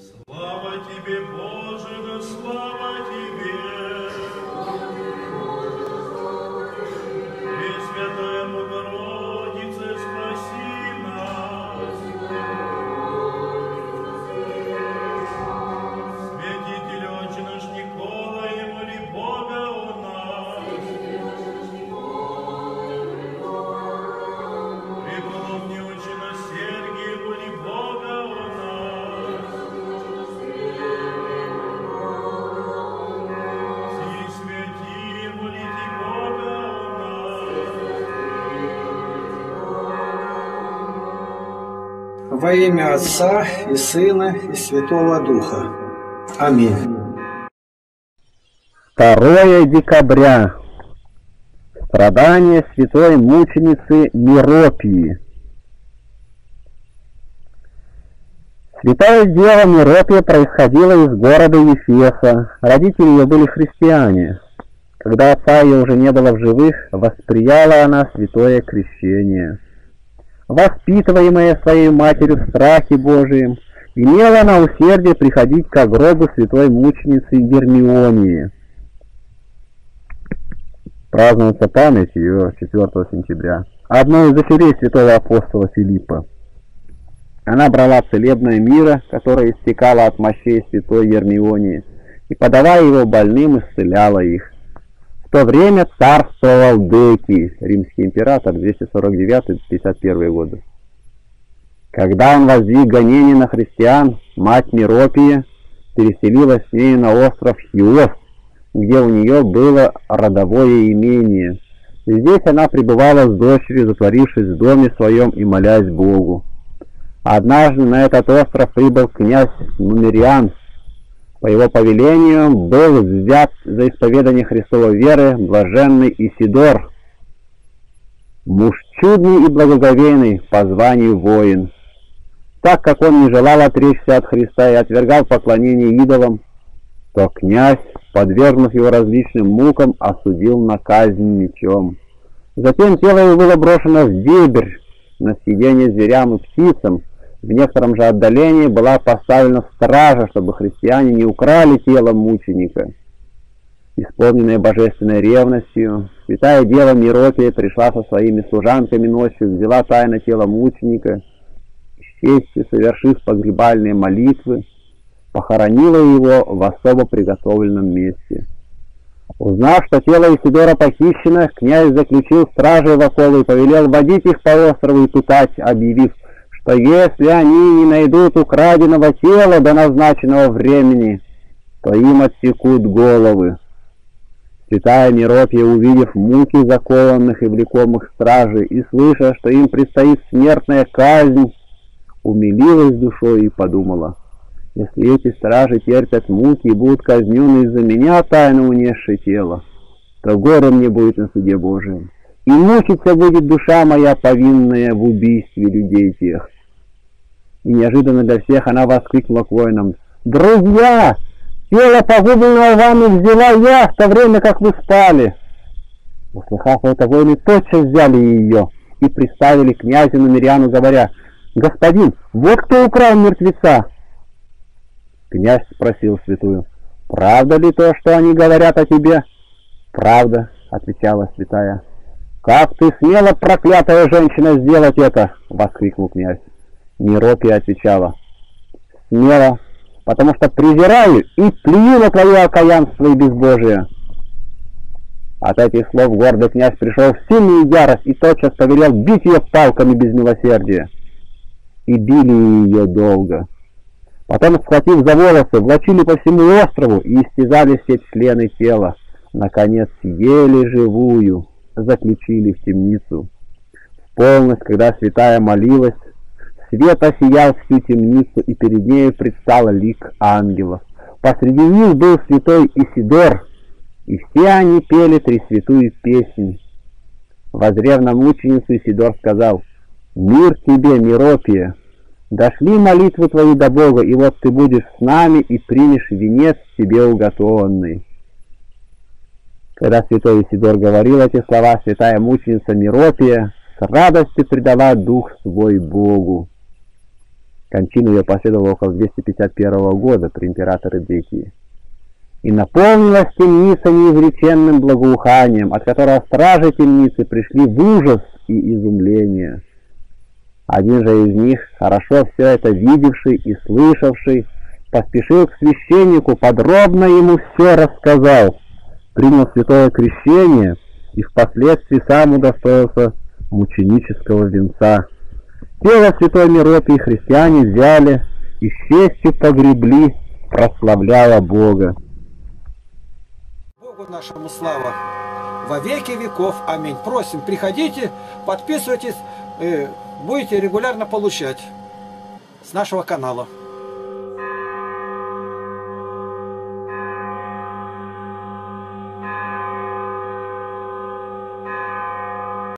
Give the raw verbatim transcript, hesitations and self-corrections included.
Слава тебе, Боже, да слава тебе! Пресвятая Богородице, спаси нас! Святитель Отче наш Николай, моли Бога о нас! Преподобный Отче наш Сергий, моли Бога о нас! Все святые, молите Бога о нас! Во имя Отца и Сына и Святого Духа. Аминь. второе декабря. Страдания святой мученицы Миропии. Святая дева Миропия происходила из города Ефеса. Родители ее были христиане. Когда отца ее уже не было в живых, восприяла она святое крещение. Воспитываемая своей матерью в страхе Божием, имела она усердие приходить к гробу святой мученицы Гермионии. Празднуется память ее четвёртого сентября. Одной из дочерей святого апостола Филиппа. Она брала целебное миро, которое истекало от мощей святой Гермионии, и, подавая его больным, исцеляла их. В то время царствовал Декий, римский император, двести сорок девятый — пятьдесят первый годы. Когда он воздвиг гонение на христиан, мать Миропия переселилась с ней на остров Хиос, где у нее было родовое имение. Здесь она пребывала с дочерью, затворившись в доме своем и молясь Богу. Однажды на этот остров прибыл князь Нумериан. По его повелению был взят за исповедание Христовой веры блаженный Исидор, муж чудный и благоговейный, по званию воин. Так как он не желал отречься от Христа и отвергал поклонение идолам, то князь, подвергнув его различным мукам, осудил на казнь мечом. Затем тело его было брошено в дебрь на съедение зверям и птицам. В некотором же отдалении была поставлена стража, чтобы христиане не украли тело мученика. Исполненная божественной ревностью, святая дева Миропия пришла со своими служанками ночью, взяла тайно тело мученика, с честью совершив погребальные молитвы, похоронила его в особо приготовленном месте. Узнав, что тело Исидора похищено, князь заключил стражей в оковы и повелел водить их по острову и пытать, объявив, что если они не найдут украденного тела до назначенного времени, то им отсекут головы. Святая Миропия, увидев муки закованных и влекомых стражей и слыша, что им предстоит смертная казнь, умилилась душой и подумала: если эти стражи терпят муки и будут казнены из-за меня, тайно унесшее тело, то горе мне будет на суде Божием, и мучиться будет душа моя, повинная в убийстве людей тех. И неожиданно для всех она воскликнула к воинам: «Друзья, тело погубленного вами взяла я в то время, как вы спали». Услыхав это, воины тотчас взяли ее и приставили князю Нумериану, говоря: «Господин, вот кто украл мертвеца». Князь спросил святую: «Правда ли то, что они говорят о тебе?» «Правда», — отвечала святая. «Как ты смела, проклятая женщина, сделать это?» — воскликнул князь. Миропия отвечала: «Смело, потому что презираю и плюю на твое окаянство и безбожие». От этих слов гордый князь пришел в сильную ярость и тотчас повелел бить ее палками без милосердия. И били ее долго. Потом, схватив за волосы, влачили по всему острову и истязали все члены тела. Наконец, еле живую заключили в темницу. В полночь, когда святая молилась, свет осиял всю темницу, и перед нею предстал лик ангелов. Посреди них был святой Исидор, и все они пели тресвятую песнь. Воззрев на мученицу, Исидор сказал: «Мир тебе, Миропия! Дошли молитвы твои до Бога, и вот ты будешь с нами и примешь венец тебе уготованный». Когда святой Исидор говорил эти слова, святая мученица Миропия с радостью предала дух свой Богу. Кончина ее последовала около двести пятьдесят первого года при императоре Декии. И наполнилась темница неизреченным благоуханием, от которого стражи темницы пришли в ужас и изумление. Один же из них, хорошо все это видевший и слышавший, поспешил к священнику, подробно ему все рассказал, принял святое крещение и впоследствии сам удостоился мученического венца. Тело святой Миропии христиане взяли и с честью погребли, прославляя Бога. Богу нашему слава во веки веков. Аминь. Просим, приходите, подписывайтесь, будете регулярно получать с нашего канала.